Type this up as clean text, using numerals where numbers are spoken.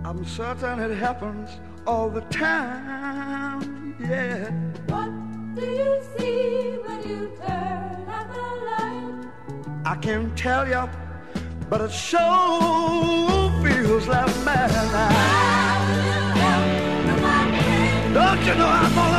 I'm certain it happens all the time, yeah. What do you see when you turn out the light? I can't tell you, but it sure feels like madness. Don't you know I'm gonna